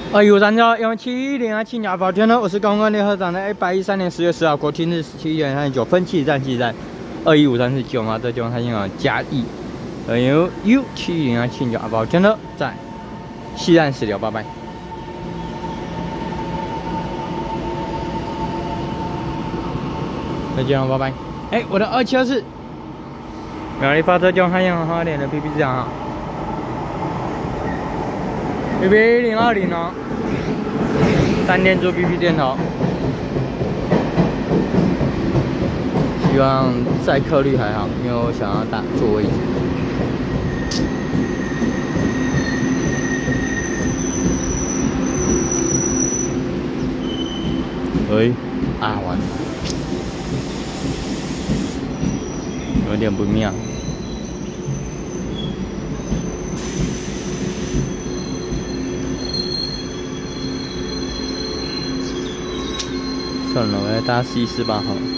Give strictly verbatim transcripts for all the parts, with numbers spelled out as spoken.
二一五三九，幺七零二七廿八天呢，我是公安联合长的一百一三年十月十号，国庆日十七点三十九分，气站气站二一五三四九嘛，这地方它现场加一，呃由 U 七零二七廿八天呢，在西站十六八百。再见了，拜拜。哎，我的二七二四，苗栗发车就汉阳好点的 B B 这样啊。 B B 零二零哦，单电做 B B 电头，希望载客率还好，因为我想要打坐位置。喂，啊完了，有点不妙。 算了，我来搭 C 四八好了。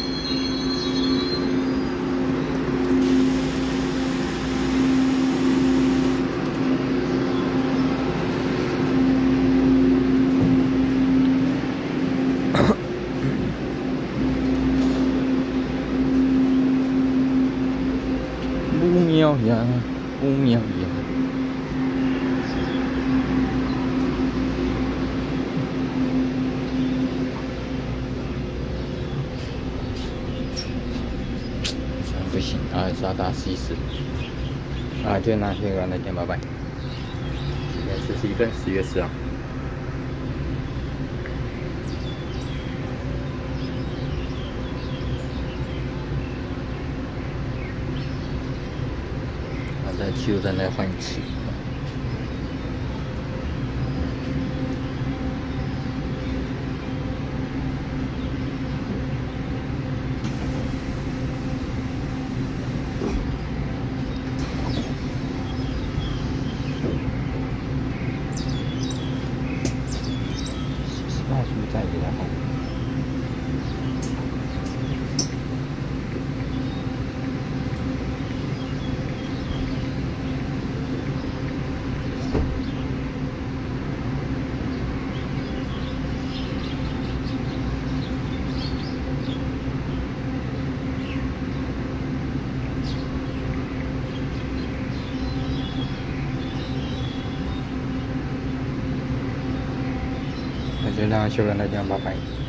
不喵呀，不喵呀。 不行，啊，是要打 C 四，啊，就拿这个来点拜拜。今天是十一分，十月十号。啊，在汽油站再换一次。 那是不是在这边好？那就让修人来讲拜拜。